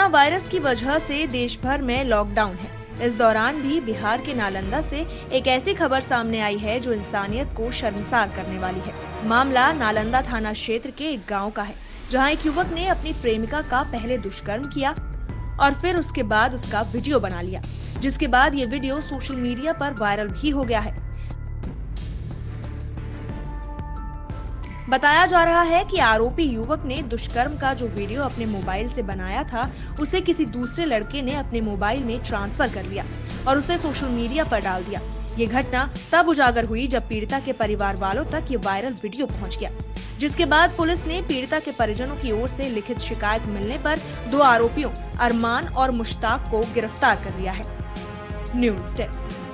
Corona virus की वजह से देश भर में लॉकडाउन है। इस दौरान भी बिहार के नालंदा से एक ऐसी खबर सामने आई है जो इंसानियत को शर्मसार करने वाली है। मामला नालंदा थाना क्षेत्र के एक गांव का है, जहां एक युवक ने अपनी प्रेमिका का पहले दुष्कर्म किया और फिर उसके बाद उसका वीडियो बना लिया, जिसके बाद ये वीडियो सोशल मीडिया पर वायरल भी हो गया है। बताया जा रहा है कि आरोपी युवक ने दुष्कर्म का जो वीडियो अपने मोबाइल से बनाया था, उसे किसी दूसरे लड़के ने अपने मोबाइल में ट्रांसफर कर लिया और उसे सोशल मीडिया पर डाल दिया। ये घटना तब उजागर हुई जब पीड़िता के परिवार वालों तक ये वायरल वीडियो पहुंच गया, जिसके बाद पुलिस ने पीड़िता के परिजनों की ओर से लिखित शिकायत मिलने पर 2 आरोपियों अरमान और मुश्ताक को गिरफ्तार कर लिया है। News desk.